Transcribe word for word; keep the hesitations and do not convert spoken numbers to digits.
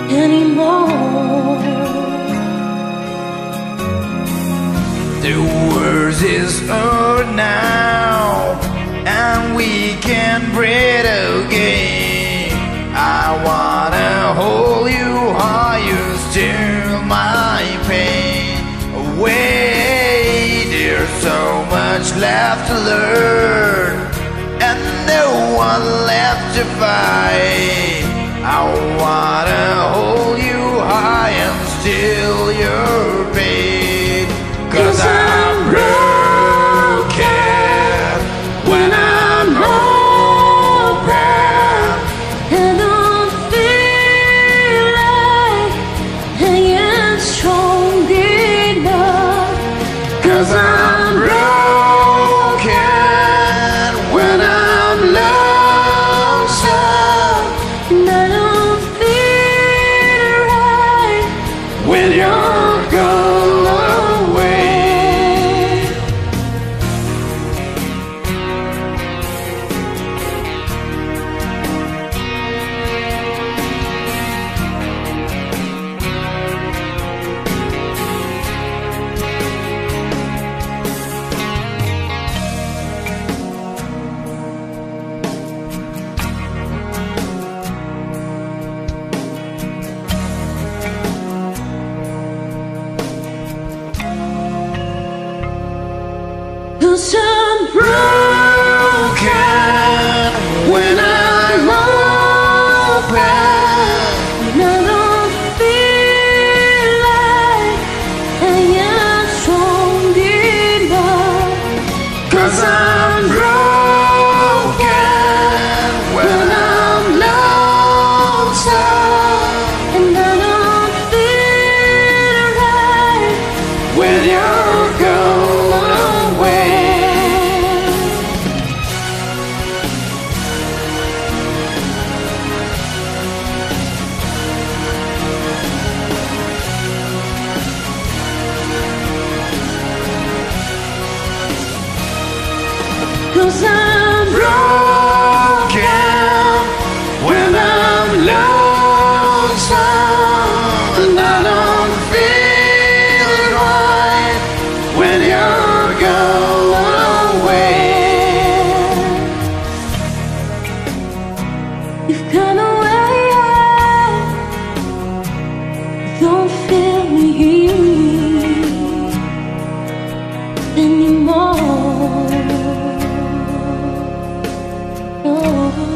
anymore. The world is over now, and we can breathe again. I wanna hold you higher, steal my pain away. There's so much left to learn, and no one left to fight. I wanna hold you high and steal your pain, 'cause I'm broken when I'm open. I don't feel like I am strong enough, 'Cause I'm broken when I'm lonesome. and I don't feel right When you're gone away. Cause I'm Broken when I'm open. and I don't feel like I am strong enough, 'Cause I'm broken when I'm lonesome. and I don't feel right When you're gone away. Cause I'm Broken when I'm lonesome, and I don't feel right when you're gone away. You've gone away, don't feel me anymore. Oh.